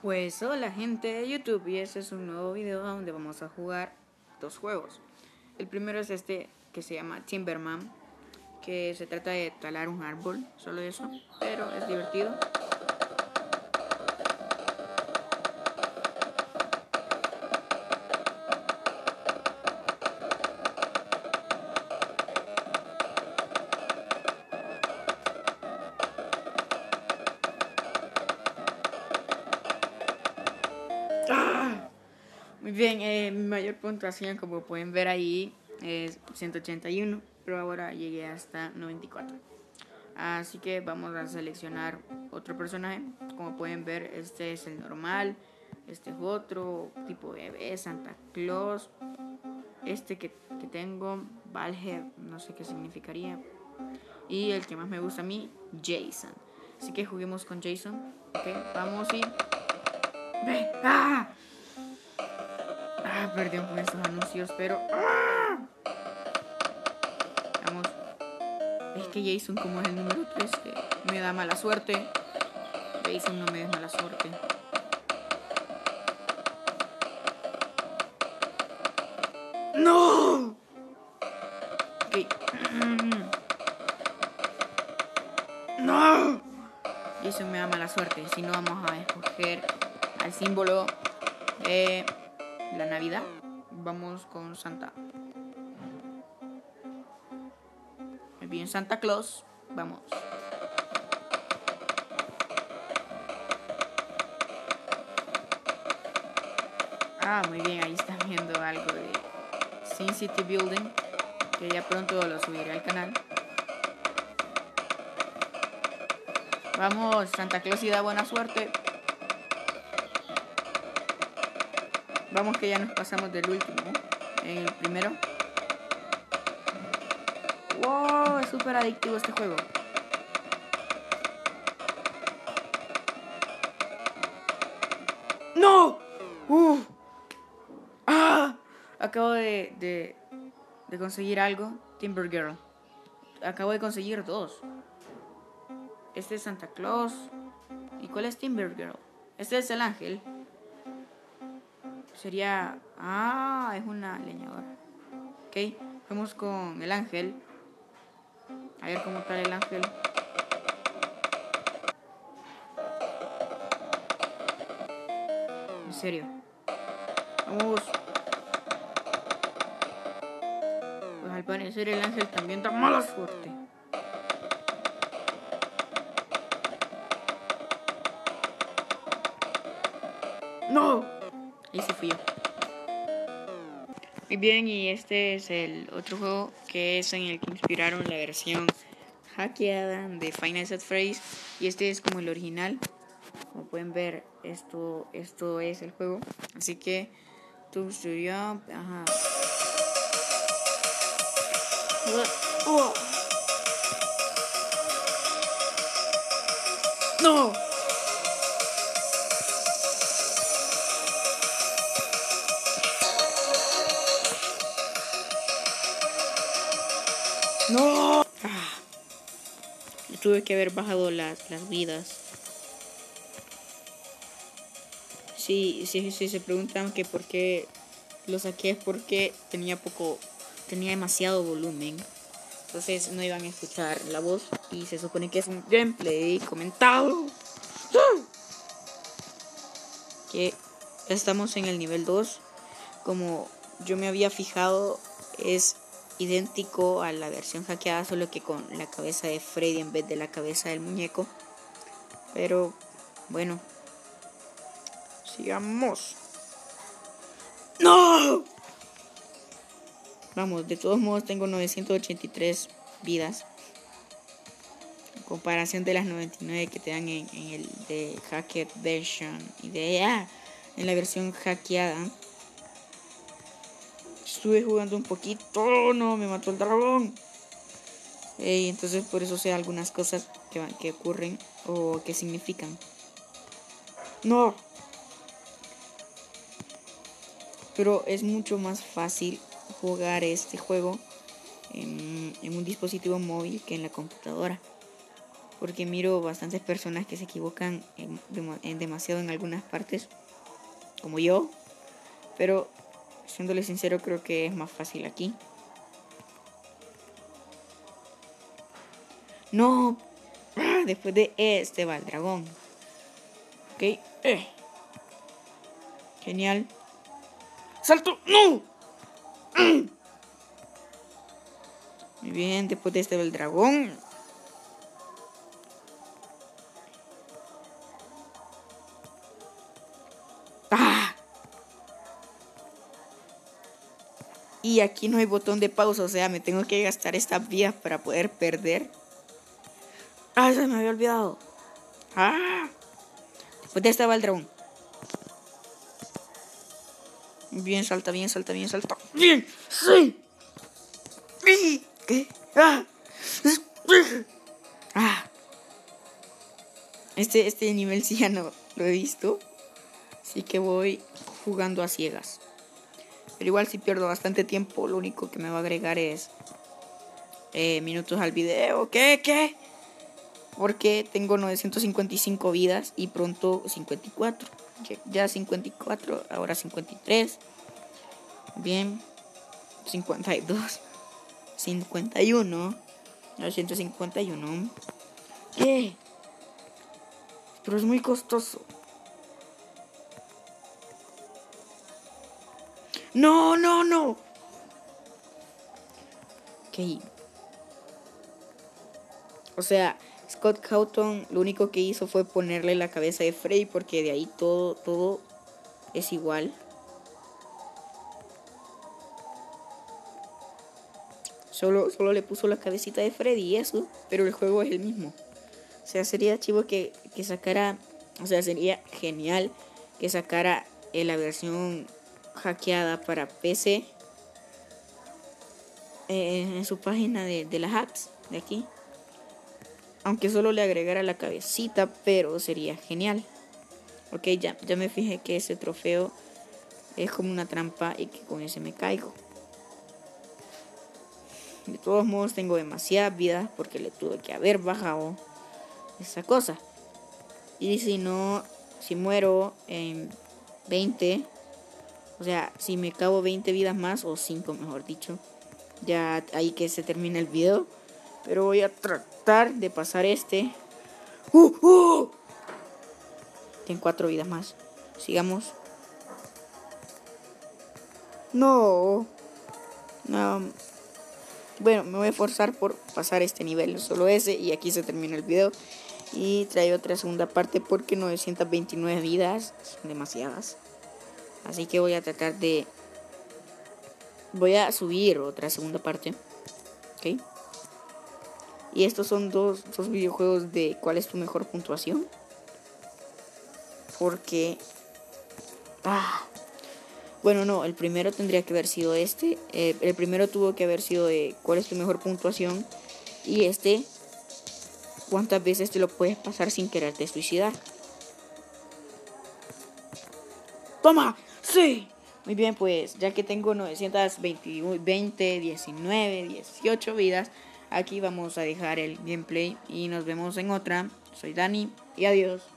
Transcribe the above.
Pues hola gente de YouTube, y este es un nuevo video donde vamos a jugar dos juegos. El primero es este que se llama Timberman, que se trata de talar un árbol, solo eso, pero es divertido. Muy bien, mi mayor puntuación, como pueden ver ahí, es 181, pero ahora llegué hasta 94. Así que vamos a seleccionar otro personaje. Como pueden ver, este es el normal, este es otro tipo de bebé, Santa Claus. Este que tengo, Valheim, no sé qué significaría. Y el que más me gusta a mí, Jason. Así que juguemos con Jason. Ok, vamos y... ¡Ve! ¡Ah! Perdón con estos anuncios, pero... Vamos. Es que Jason, como es el número 3, me da mala suerte. Jason, no me des mala suerte. ¡No! Ok. ¡No! Jason me da mala suerte. Si no, vamos a escoger al símbolo de la Navidad. Vamos con Santa. Muy bien, Santa Claus. Vamos. Muy bien, ahí están viendo algo de Sin City Building, que ya pronto lo subiré al canal. Vamos, Santa Claus, y da buena suerte. Vamos, que ya nos pasamos del último, en el primero. Wow, es súper adictivo este juego. ¡No! Acabo de conseguir algo. Timber Girl. Acabo de conseguir dos. Este es Santa Claus. ¿Y cuál es Timber Girl? Este es el ángel. Sería... es una leñadora. Ok, vamos con el ángel. A ver cómo está el ángel. En serio. Vamos. Pues al parecer el ángel también da mala suerte. ¡No! Ahí se fui yo. Muy bien, y este es el otro juego que es en el que inspiraron la versión hackeada de Five Nights at Freddy's. Y este es como el original. Como pueden ver, esto es el juego. Así que tu studio, ¡No! ¡No! Tuve que haber bajado las vidas. Si se preguntan que por qué lo saqué, es porque tenía demasiado volumen. Entonces no iban a escuchar la voz, y se supone que es un gameplay comentado. Que estamos en el nivel 2. Como yo me había fijado, es idéntico a la versión hackeada, solo que con la cabeza de Freddy en vez de la cabeza del muñeco. Pero bueno, sigamos. ¡No! Vamos, de todos modos tengo 983 vidas. En comparación de las 99 que te dan en el de Hacked Version y en la versión hackeada. Estuve jugando un poquito. No, me mató el dragón. Entonces por eso sé algunas cosas que ocurren o que significan. No. Pero es mucho más fácil jugar este juego en un dispositivo móvil que en la computadora. porque miro bastantes personas que se equivocan en demasiado en algunas partes, como yo, pero siéndole sincero creo que es más fácil aquí. No, después de este va el dragón. Ok, genial. ¡Salto! ¡No! Muy bien, después de este va el dragón. ¡Ah! Y aquí no hay botón de pausa, o sea, me tengo que gastar estas vías para poder perder. ¡Ah, se me había olvidado! ¡Ah! Después de este va el dragón. Bien, salta, bien, salta, bien, salta. ¡Bien! ¡Sí! ¿Qué? ¡Ah! ¡Ah! Este nivel sí ya no lo he visto. Así que voy jugando a ciegas. Pero igual si pierdo bastante tiempo, lo único que me va a agregar es minutos al video. ¿Qué? Porque tengo 955 vidas y pronto 54. Ya 54, ahora 53. Bien. 52. 51. 951. ¿Qué? Pero es muy costoso. No. Ok. O sea, Scott Cawthon lo único que hizo fue ponerle la cabeza de Frey, porque de ahí todo es igual. Solo le puso la cabecita de Freddy y eso, pero el juego es el mismo. O sea, sería chivo que sacara, o sea, sería genial que sacara la versión hackeada para PC en su página de las apps de aquí. Aunque solo le agregara la cabecita, pero sería genial. Ok, ya me fijé que ese trofeo es como una trampa y que con ese me caigo. De todos modos tengo demasiadas vidas porque le tuve que haber bajado esa cosa. Y si muero en 20, o sea, si me acabo 20 vidas más, o 5 mejor dicho, ya ahí que se termina el video. Pero voy a tratar de pasar este. Tengo 4 vidas más. Sigamos. No. Bueno, me voy a esforzar por pasar este nivel, solo ese, y aquí se termina el video. Y traigo otra segunda parte porque 929 vidas son demasiadas. Así que voy a tratar de... Voy a subir otra segunda parte. ¿Ok? Y estos son dos videojuegos de cuál es tu mejor puntuación. Porque... Bueno, no, el primero tendría que haber sido este. El primero tuvo que haber sido de cuál es tu mejor puntuación. Y este, ¿cuántas veces te lo puedes pasar sin quererte suicidar? ¡Toma! ¡Sí! Muy bien, pues ya que tengo 920, 19, 18 vidas, aquí vamos a dejar el gameplay y nos vemos en otra. Soy Dani y adiós.